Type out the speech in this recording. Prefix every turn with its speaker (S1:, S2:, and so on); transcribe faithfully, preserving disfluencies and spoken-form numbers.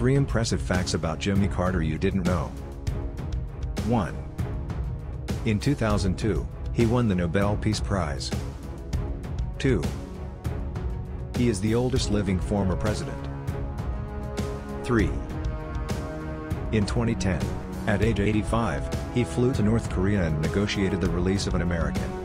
S1: three impressive facts about Jimmy Carter you didn't know. one. In two thousand two, he won the Nobel Peace Prize. two. He is the oldest living former president. three. In twenty ten, at age eighty-five, he flew to North Korea and negotiated the release of an American